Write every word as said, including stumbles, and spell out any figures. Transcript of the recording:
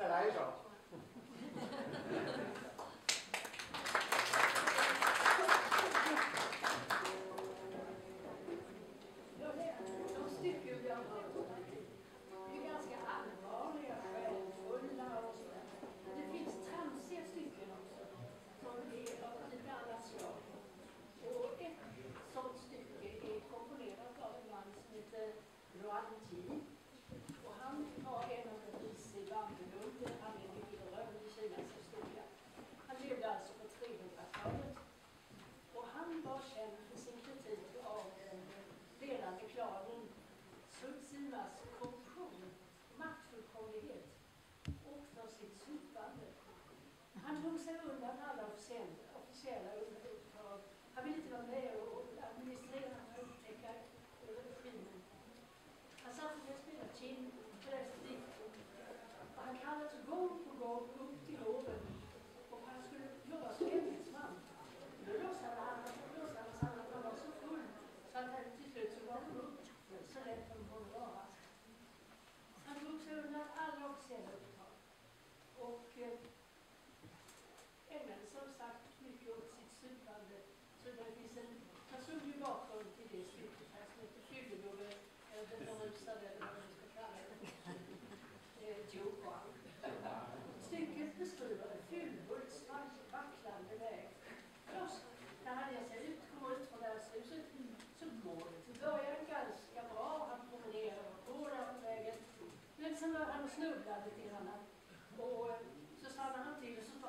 来一首。 Han tog sig undan alla officiella uppdrag. Han ville inte vara med och administrera och upptäcka regimen. Han satt och spelade chin och läste dikter. Och han kallades gång på gång upp till hoven. Och han skulle jobba som ämbetsman. Då låtsade han att han var så full så att han till slut så var han upp så lätt som hon var. Han tog sig undan alla officiella uppdrag. Och ägnade som sagt mycket åt sitt supande. Så det finns en personlig bakgrund till det stycket här som heter Fyllebove, eller den rusade, eller vad man ska kalla det, Johan. Stycket beskriver en fyllbults vacklande väg. Först när han ger sig ut, kommer ut från värdshuset, så går det till början ganska bra. Han promenerar och går där på vägen. Men sen var han snubblade till honom. Och så stannar han till och så